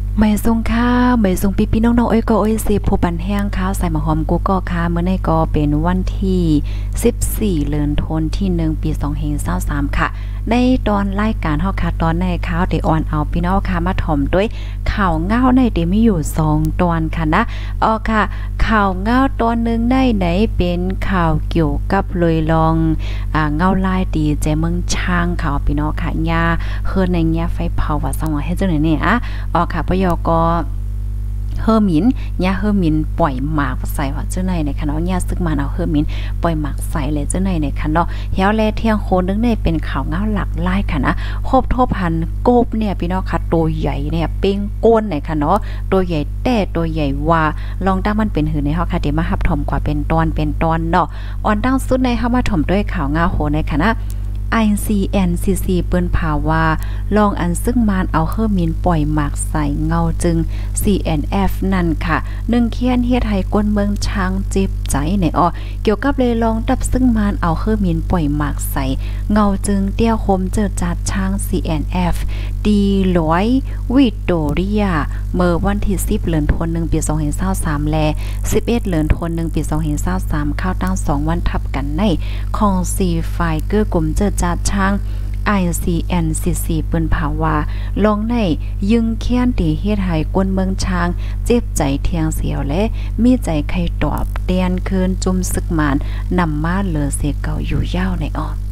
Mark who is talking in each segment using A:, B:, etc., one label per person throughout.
A: ไม่ทรงค่าไม่ทรงพี่ๆน้องๆเอ้ยก็เอ้ยสิผู้ปันแห้งข้าวใส่หมะหอมกูก็ค่ะมื้อนี้ก็เป็นวันที่14เดือนธันวาคมที่1ปี2523ค่ะในตอนรายการเฮาค่ะตอนในข่าวที่ออนเอาพี่น้องค่ะมาถ่อมด้วยข่าวเงาในที่มีอยู่2ตอนค่ะนะค่ะข่าวเงาตอนนึงได้ไหนเป็นข่าวเกี่ยวกับเลยลองเงาลายดีใจเมืองช้างข่าวพี่น้องค่ะยาเฮือนในยาไฟเผาว่าสังว่าให้จังไหนเนี่ยค่ะปยก็เฮอร์มินยาเฮอร์มินปล่อยหมากใส่ว่าเจ้าในในคันเนาะยาซึกมันเอาเฮอร์มินปล่อยหมากใส่เลยเจ้าในในคันเนาะเฮียวแลเที่ยงโคนนึงในเป็นข่าวเงาหลักหลายค่ะนะครบทบพันกบเนี่ยพี่น้องค่ะตัวใหญ่เนี่ยเป้งก้นในค่ะเนาะตัวใหญ่แต่ตัวใหญ่ว่าลองตั้งมันเป็นหือในเฮาค่ะที่มารับถมกว่าเป็นตอนเนาะออนตั้งสุดในเฮามาถมด้วยข่าวเงาโหในค่ะนะ ICNCC เปิ้นภาวาลองอันซึ่งมานเอาเฮอร์มินปล่อยหมากใส่เงาจึง CNF นั่นค่ะ1เคียนเฮ็ดให้ก้นเมืองช้างเจ็บใจในเกี่ยวกับเลยลองดับซึ่งมานเอาเฮอร์มินปล่อยหมากใส่เงาจึงเตี้ยวคมเจอจัดช้าง CNF ดีร้อยวิโตเรียเมื่อวันที่10เดือนธันวาคมปี2023แล11เดือนธันวาคมปี2023เข้าตั้ง2วันทับกันในของ4ฝ่ายเกื้อกลุ่มเจอจัดช้าง ICNCC เปิ้นภาวาลองในยึงเคียนตีเฮ็ดให้กวนเมืองช้างเจ็บใจเทียงเสียวและมีใจใครตอบเตียนคืนจุ่มซึกมานนำมาเหลือเสเก่าอยู่ยาวใน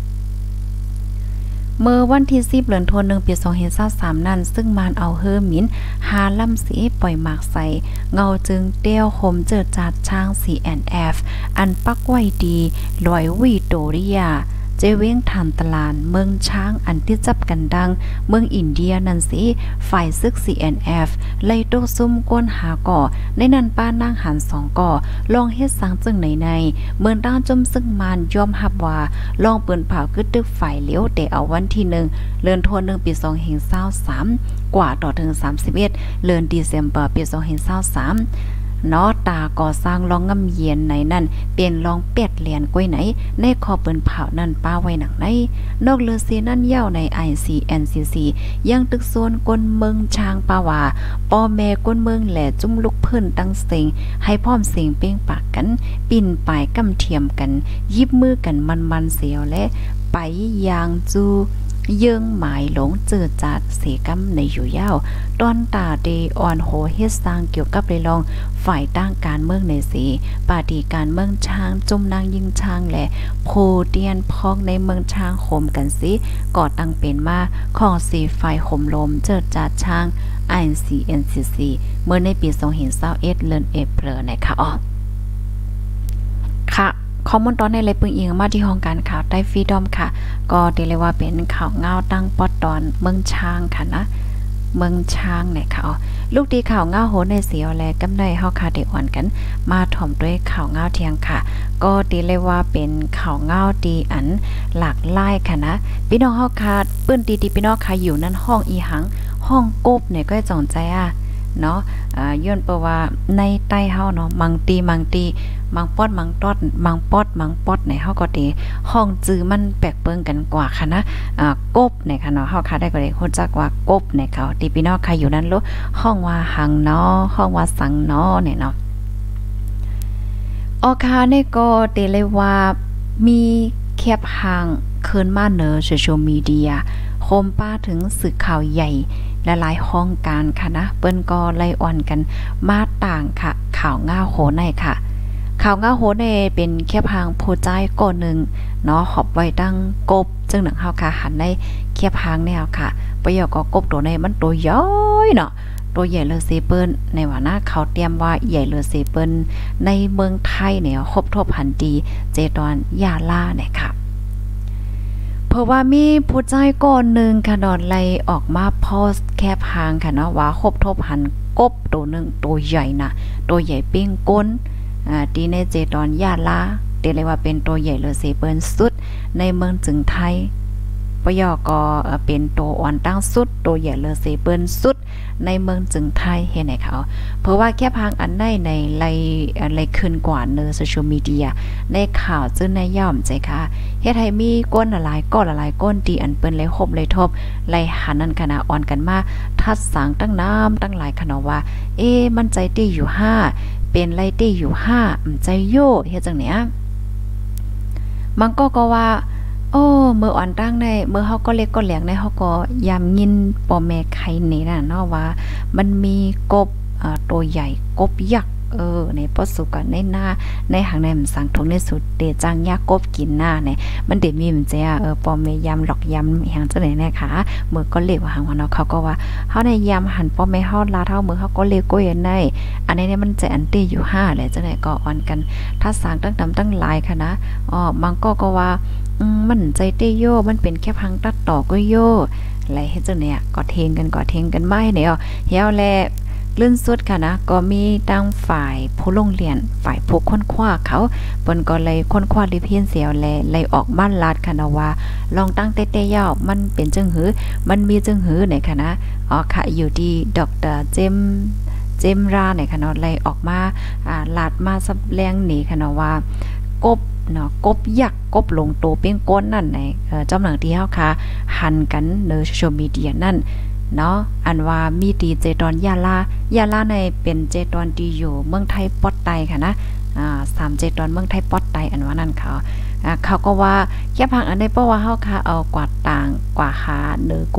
A: เมื่อวันที่10เดือนธันวาคมปี2023นั้นซึ่งมานเอาเฮอร์มินหาลำสีปล่อยหมากใส่เงาจึงเตี้ยวคมเจอจัดช้าง CNF อันปักไว้ดีลอยวิโตเรียเจเว้งทานตลาดเมืองช้างอันที่จับกันดังเมืองอินเดียนั่นสิฝ่ายซึก CNF ไล่โตซุ่มก้นหาก่อในนั้นป้านางหัน2ก่อลองเฮ็ดสังจึงในเมืองด้านจมซึกมานยอมรับว่าลองเปิ้นเผาคือตึกฝ่ายเลี้ยวแต่เอาวันที่1เดือนธันวาคมปี2023กว่าต่อถึง31เดือนธันวาคมปี2023เนาะตาก่อสร้างลองงำเยียนไหนนั่นเป็นลองเป็ดเหรียญก้วยไหนในคอเปิ้นเผานั่นป้าไว้หนังในนอกเลือซีนั่นเย้าใน ICNCC ยังตึกโซนก้นเมืองช้างป้าว่าป้อแม่ก้นเมืองแหล่จุ้มลุกเพิ่นตั้งเสียงให้พร้อมเสียงเป้งปากกันปิ่นปลายกำเทียมกันยิบมือกันมันเสียวและไปยางจูเยิงหมายหลงเจอจัดเสกำในอยู่ยาวตอนตาเดออนโหเฮ็ดสร้างเกี่ยวกับเลยลองฝ่ายตั้งการเมืองในสีปาฏิการเมืองช้างจุ่มนางยิงช้างและโพเตียนพองในเมืองช้างโขมกันสิก่อตั้งเป็นมาของสีฝ่ายข่มลมเจอจัดช้าง ICNCC เมื่อในปี2021เดือนเอพฤลนะคะค่ะข้อมูลตอนในเลยปึงอิงมาที่ห้องการข่าวใต้ฟรีดอมค่ะก็ได้เลยว่าเป็นข่าวเงาตั้งปอดตอนเมืองช้างค่ะนะเมืองช้างเนี่ยค่ะลูกดีข่าวเงาโหในเสียวแลกำได้เฮาค่ะได้อ่อนกันมาถ่อมด้วยข่าวเงาเที่ยงค่ะก็ดีเลยว่าเป็นข่าวเงาดีอันหลากหลายค่ะนะพี่น้องเฮาค่ะเปิ้นดีๆพี่น้องค่ะอยู่นั่นห้องอีหังห้องกบเนี่ยก็จ่องใจเนาะย้อนเปว่าในใต้เฮาเนาะมังตีมังปอดในเฮาก็ดีห้องจื้อมันแปลกเปิงกันกว่าค่ะนะกบในค่ะเนาะเฮาค่ะได้ก็ได้รู้จักว่ากบในเขาที่พี่น้องค่ะอยู่นั้นรู้ห้องว่าหังเนาะห้องว่าสังเนาะเนี่ยเนาะค่ะนี่ก็เตเลยว่ามีแคบหางคืนมาเหนือโซเชียลมีเดียโคมป้าถึงสื่อข่าวใหญ่และหลายห้องการค่ะนะเปิ้นก็ไล่อ่อนกันมาต่างค่ะข่าวง่าโหในค่ะข่าวง่าโหในเป็นแค่พางโพใจก่อนหนึ่งเนาะหอบไว้ตั้งกบจึงหนังเฮาค่ะหันในแค่พางแนวค่ะประโยคก็กบตัวในมันตัวย้อยเนาะตัวใหญ่เลอเซเปิ้นในว่านะเขาเตรียมว่าใหญ่เลอเซเปิ้นในเมืองไทยเนี่ยครบทบพันดีเจตอนยาล่าเนี่ยค่ะเพราะว่ามีผู้ใจก่อนหนึ่งค่ะดอนไลออกมาโพสต์แคบหางค่ะเนาะว่าครบทบหันกบตัวหนึ่งตัวใหญ่นะตัวใหญ่เป้งก้นดีในเจตอนยาลาเรียกว่าเป็นตัวใหญ่เลยเซเปิ้นสุดในเมืองจึงไทยปยอก็เป็นตัวอ่อนตั้งสุดตัวใหญ่เลอเซเปิ้นสุดในเมืองจึงไทยเฮ็ดให้เขาเพราะว่าแค่พังอันในไลขึ้นกว่าเนอโซเชียลมีเดียในข่าวจึงในย่อมใจค่ะเฮ็ดให้มีก้นหลายก้อนหลายก้นดีอันเปิ้นเลยคบเลยทบไลหันนั่นขณะอ่อนกันมาทัดสางตั้งน้ำตั้งหลายขนาดว่ามันใจตี้อยู่5เป็นไรตี้อยู่5ใจโยเฮ็ดจังเนี้ยมันก็ว่าโอ้เมื่ออ่อนตั้งในเมื่อเฮาก็เล็กก็แหลงในเฮาก็ยามยินปอแม่ไข่นี่น่ะเนาะว่ามันมีกบตัวใหญ่กบยักษ์ในปอสุกันในหน้าในหางในมันสังทงในสุดเดจังยากบกินหน้าเนี่ยมันเดมีมันจะปอแม่ยำหลอกยำหางจังไหนนะคะเมื่อก็เล็กว่าหางว่าเนาะเขาก็ว่าเฮาในยำหันปอแม่เฮาลาเท่าเมื่อเฮาก็เล็กก็ยันได้อันนี้เนี่ยมันจะอันตี้อยู่5แหละจังไหนก็อ่อนกันถ้าสางตั้งดำตั้งหลายค่ะนะบางก็ว่ามันใจเต้โยมันเป็นแค่พังตัดต่อก็โยอะไรเฮ็ดจังเนี่ยก็เทงกันไม่เนี่ยเฮียวแลลื่นสุดค่ะนะก็มีตั้งฝ่ายผู้ลงเรียนฝ่ายผู้ค้นคว้าเขาเปิ้นก็เลยค้นคว้าลิเพียนเสียวแลออกบ้านลาดค่ะนะว่าลองตั้งเต้ๆยาวมันเป็นจังหือมันมีจังหือไหนค่ะนะค่ะอยู่ที่ดร.เจมราเนี่ยค่ะเนาะเลยออกมาลาดมาสับแรงหนีค่ะเนาะว่ากบเนาะกบยักษ์กบลงโตเป็นก้นนั่นในจำหนังที่เฮาค่ะหันกันในโซเชียลมีเดียนั่นเนาะอันว่ามีตีเจตอนยาลาในเป็นเจตอนที่อยู่เมืองไทยปอดไตค่ะนะ3เจตอนเมืองไทยปอดไตอันว่านั่นเขาก็ว่าแค่พังอันได้เพราะว่าเฮาค่ะเอากวาดต่างกว่าหาเนอ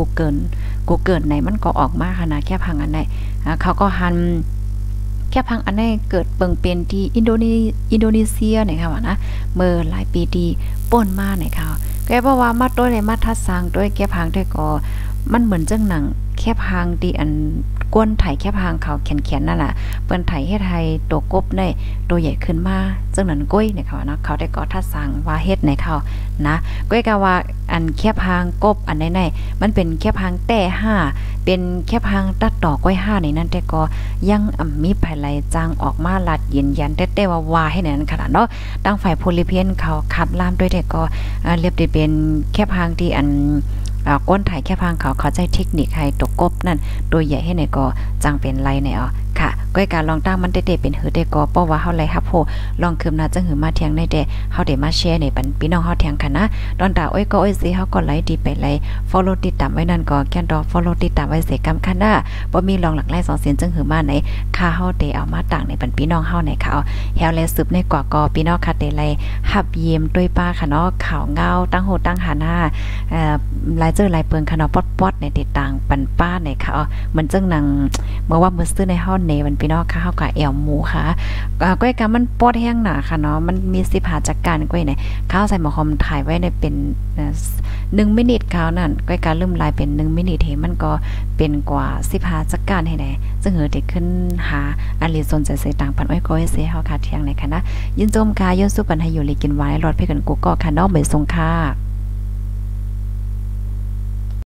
A: Google ไหนมันก็ออกมาค่ะนะแค่พังอันได้เขาก็หันแค่พังอันนี้เกิดเปิงเป็นที่อินโดนีเซียเนี่ยค่ะว่านะเมื่อหลายปีที่ป่นมาเนี่ยค่ะแกบอกว่ามาต้วยในมาทัดสร้างด้วยแค่พังได้ก็มันเหมือนจังหนังแค่พังที่อันก้นไถแค่พังเขาแขนนั่นแหละเปิ้นไถเฮ็ดให้ตัวกบได้ตัวใหญ่ขึ้นมาจังนั้นก้อยเนี่ยค่ะนะเขาได้ก็ทัดสร้างว่าเฮ็ดในเขานะก้อยก็ว่าอันแค่พังกบอันไหนมันเป็นแค่พังแต่5เป็นแค่พังตัดต่อก้อย5ในนั้นแต่ก็ยังมีภายไหลจางออกมาลัดยืนยันแต่ว่าให้นั้นขนาดเนาะตั้งฝ่ายโพลิเพียนเขาคัดล่ามด้วยแต่ก็เรียบได้เป็นแค่พังที่อันก้นถ่ายแค่พังเขาใจเทคนิคให้ตกกบนั่นตัวใหญ่ให้ไหนก็จังเป็นไรไหนค่ะก้อยการลองตั้งมันเด็ดเป็นหือได้ก็เพราะว่าเฮาไลฮับโหลองคืมนาจังหือมาเที่ยงในเดเฮาได้มาแชร์ในปันพี่น้องเฮาเที่ยงค่ะนะตอนตาอ้อยก็อ้อยสิเฮาก็ไลค์ดีไปไลค์ follow ติดตามไว้นั่นก็แค่นดอ follow ติดตามไว้เสกำคันนะบ่มีลองหลักไล่2เสียนจังหือมาไหนค่าเฮาได้เอามาต่างในปันพี่น้องเฮาในค่ะเฮาแลสืบในกว่าก็พี่น้องค่ะได้ไลฮับเยี่ยมด้วยป้าค่ะเนาะข่าวเงาตั้งโหตั้งหาหน้าลายเจอลายเปิงค่ะเนาะป๊อดๆในติดต่างปันป้าในค่ะเหมือนจังหนังเมื่อว่ามื้อซื้อในเฮาในวันพี่น้องค่ะเฮาก็แอวหมูค่ะก้อยกะมันปอดแห้งหนาค่ะเนาะมันมี15จักการก้อยไหนข้าวใส่หม้อหอมถ่ายไว้ในเป็น1มินิข้าวนั่นก้อยกะลืมลายเป็น1มินิเทมันก็เป็นกว่า15จักการให้ไหนซึ่งเด็กขึ้นหาอันลีสนใจใส่ต่างปันอ้อยก้อยเสียเฮาค่ะเที่ยงในค่ะนะยินจมค่ะย้อนสู้ปันให้อยู่เลยกินไว้รอดเพื่อกันกูก็ค่ะเนาะเบสงค่ะ